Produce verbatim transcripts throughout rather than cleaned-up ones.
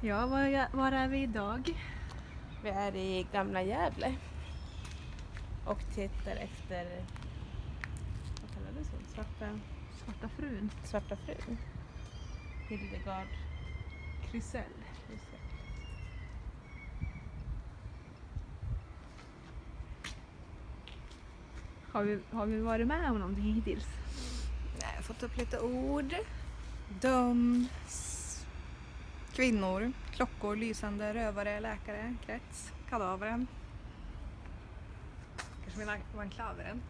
Ja, var, är- var är vi idag? Vi är i Gamla Gävle och tittar efter, vad kallar det så? Svarta, Svarta frun. svarta frun. Hildegard Krysell. Krysell. Har vi, har vi varit med om någonting hittills? Nej, jag har fått upp lite ord. Döm, s- kvinnor, klockor, lysande, rövare, läkare, krets, kadavren. Kanske vill vara en klaveren.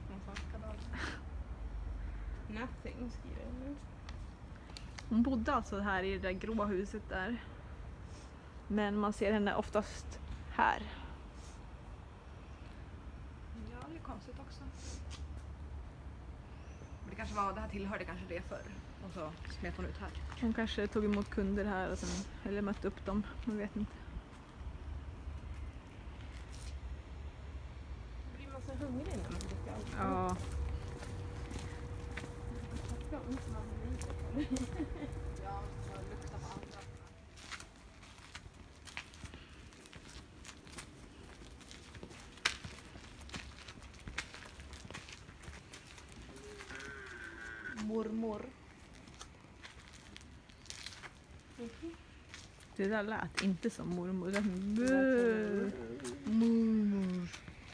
Nothing skriver hon. Hon bodde alltså här i det där gråa huset där. Men man ser henne oftast här. Ja, det är konstigt också. Men det kanske var, det här tillhörde kanske det förr. Och så smet hon ut här. Hon kanske tog emot kunder här och sen, eller mötte upp dem. Man vet inte. Blir man så hungrig när man dricker alkohol? Ja. Ja, så lukta på andra. Mormor. Det där lät inte som mormor. Det lät som bö. Mormor.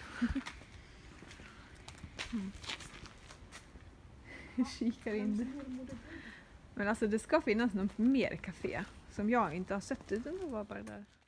Mm. Kikar in det. Men alltså det ska finnas något mer café som jag inte har sett utan det var bara där.